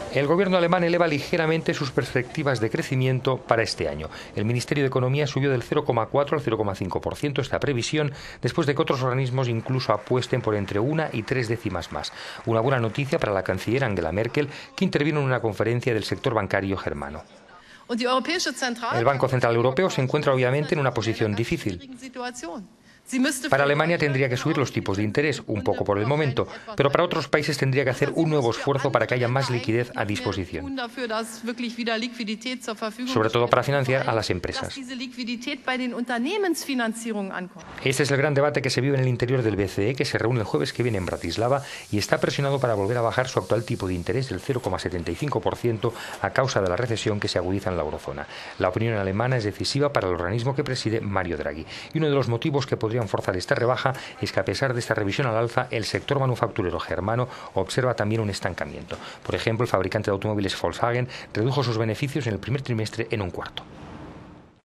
El gobierno alemán eleva ligeramente sus perspectivas de crecimiento para este año. El Ministerio de Economía subió del 0,4 al 0,5% esta previsión, después de que otros organismos incluso apuesten por entre 1 y 3 décimas más. Una buena noticia para la canciller Angela Merkel, que intervino en una conferencia del sector bancario germano. El Banco Central Europeo se encuentra obviamente en una posición difícil. Para Alemania tendría que subir los tipos de interés, un poco por el momento, pero para otros países tendría que hacer un nuevo esfuerzo para que haya más liquidez a disposición, sobre todo para financiar a las empresas. Este es el gran debate que se vive en el interior del BCE, que se reúne el jueves que viene en Bratislava y está presionado para volver a bajar su actual tipo de interés del 0,75% a causa de la recesión que se agudiza en la eurozona. La opinión alemana es decisiva para el organismo que preside Mario Draghi, y uno de los motivos que podrían forzar esta rebaja es que, a pesar de esta revisión al alza, el sector manufacturero germano observa también un estancamiento. Por ejemplo, el fabricante de automóviles Volkswagen redujo sus beneficios en el primer trimestre en un cuarto.